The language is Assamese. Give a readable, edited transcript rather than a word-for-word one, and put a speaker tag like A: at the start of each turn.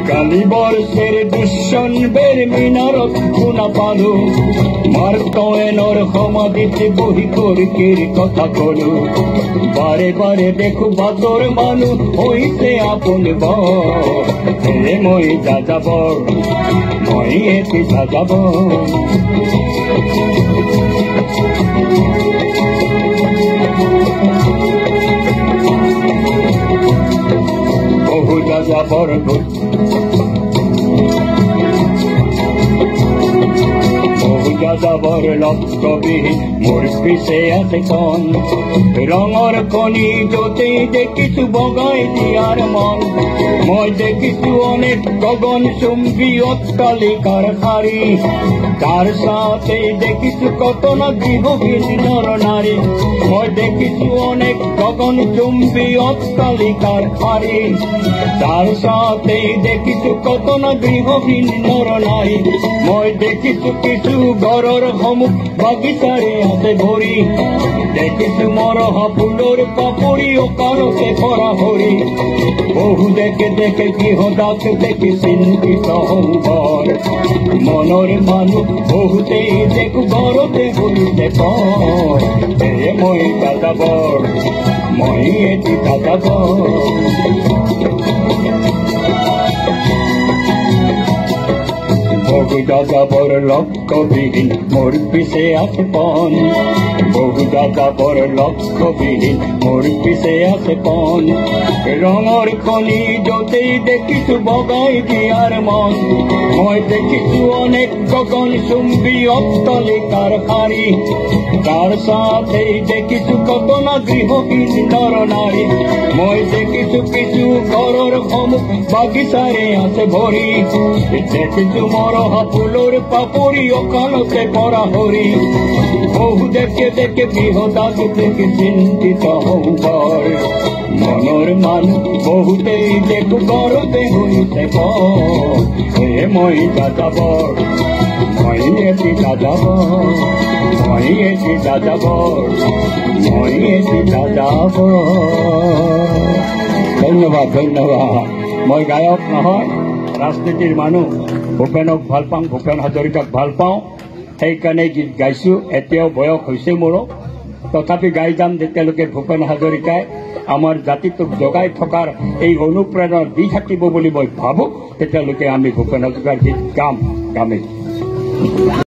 A: কালি বর্ষের দুঃসন্বের মিনারত শুনা পালো মার্কয়েনর সমাধিতে বহি কর্কের কথা কলো বারে বারে দেখো বাদর মানুষ হইতে আপন হে মই যাযাবৰ মই এটি যাযাবৰ বহু যাযাবৰ যাযাবৰ লক্ষ্যবিহীন মোৰ পিছে আছে কণ ৰঙৰ কণী য'তেই দেখিছো বগাই দিয়াৰ মন মই দেখিছো অনেক গগন চুম্বী অট্টালিকাৰ শাৰী তাৰ চাওঁতেই দেখিছো কত না গৃহহীন নৰ নাৰী মই দেখিছো অনেক গগন চুম্বী অট্টালিকাৰ শাৰী তাৰ চাওঁতেই দেখিছো কত না গৃহহীন নৰ নাৰী মই দেখিছো কিছু ঘৰৰ সন্মুখ বাগিচাৰে আছে ভৰি দেখিছো মৰহা ফুলৰ পাপৰি অকালতে পৰা হৰি বহু দেখে দেখে গৃহদাস দেখি চিন্তিত হৌবৰ মনৰ মানুহ বহুতেই দেখো ঘৰতে বহিছে হে মই যাযাবৰ মই এটি যাযাবৰ বহু যাযাবৰ লক্ষ্যবিহীন মোৰ পিছে আছে পণ বহু যাযাবৰ লক্ষ্যবিহীন মোৰ পিছে আছে পণ ৰঙৰ খনি য'তেই দেখিছো বগাই দিয়াৰ মন মই দেখিছো অনেক গগন চুম্বী অট্টালিকাৰ শাৰী তাৰ চাওঁতেই দেখিছো কত না গৃহহীন নৰ নাৰী মই দেখিছো কিছু ঘৰৰ সন্মুখ বাগিচাৰে আছে ভৰি দেখিছো মৰহা ফুলৰ পাপৰি অকালতে পৰা হৰি বহু দেখে দেখে গৃহদাস দেখি চিন্তিত হৌবৰ মনৰ মানুহ বহুতেই দেখো ঘৰতে হৈছে হে মই যাযাবৰ মই এটি যাযাবৰ মই এটি যাযাবৰ মই এটি যাযাবৰ ধন্যবাদ ধন্যবাদ মই গায়ক নহয় ৰাজনীতিৰ মানুহ ভূপেনক ভাল পাওঁ ভূপেন হাজৰিকাক ভাল পাওঁ সেইকাৰণে গীত গাইছো এতিয়াও বয়স হৈছে মোৰো তথাপি গাই যাম যেতিয়ালৈকে ভূপেন হাজৰিকাই আমাৰ জাতিটোক জগাই থকাৰ এই অনুপ্ৰেৰণা দি থাকিব বুলি মই ভাবোঁ তেতিয়ালৈকে আমি ভূপেন হাজৰিকাৰ গীত গামেই